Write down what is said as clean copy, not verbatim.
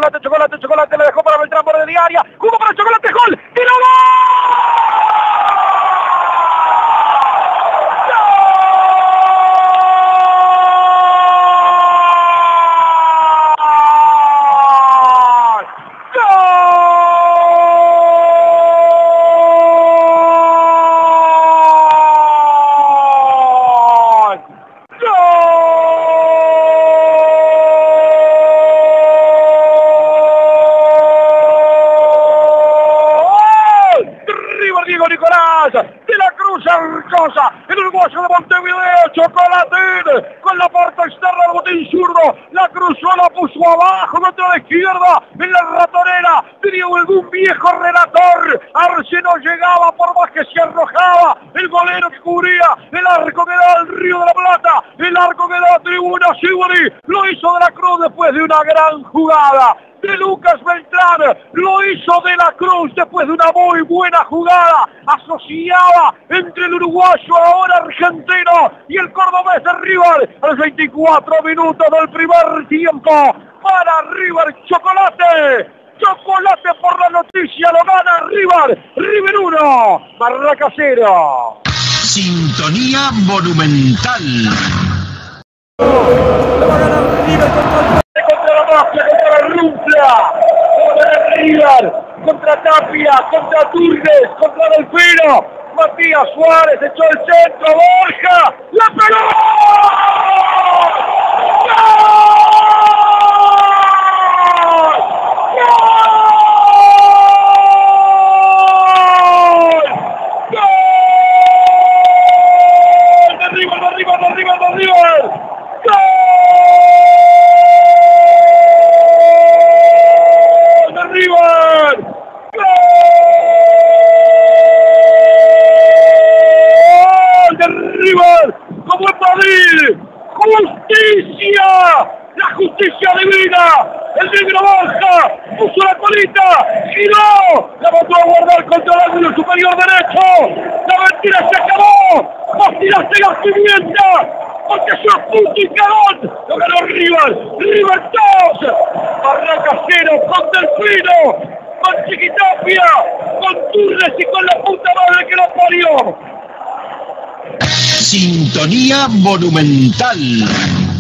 Chocolate, Chocolate, Chocolate, le dejó para Beltrán por de diaria, jugó para Chocolate, gol, ¡tiro, gol! De la Cruz Arcosa, el uruguayo de Montevideo, Chocolatín, con la parte externa del botín zurdo, la cruzó, la puso abajo contra la izquierda, en la ratonera, tenía algún viejo relator, Arce no llegaba por más que se arrojaba, el golero que cubría, el arco que da al Río de la Plata, el arco que da a Tribuna Sibori, lo hizo de la Cruz después de una gran jugada. De Lucas Beltrán, lo hizo de la Cruz después de una muy buena jugada, asociada entre el uruguayo ahora argentino y el cordobés de River, a los 24 minutos del primer tiempo, para River Chocolate, Chocolate por la noticia, lo gana River, River 1, Barraca 0. Sintonía monumental. Le va a ganar River contra la mafia, contra la Rumpla, contra River, contra Tapia, contra Turdes, contra Delfino, Matías Suárez echó el centro, Borja, la pelota. Como en Madrid, justicia, la justicia divina, el negro Borja, puso la colita, giró, la mandó a guardar contra el ángulo superior derecho, la mentira se acabó, vos tiraste la pimienta, porque sos punto y cagón, lo ganó River 2, Barraca 0, con Delfino, con Chiquitapia, con Turres y con la puta madre que lo parió. Sintonía monumental.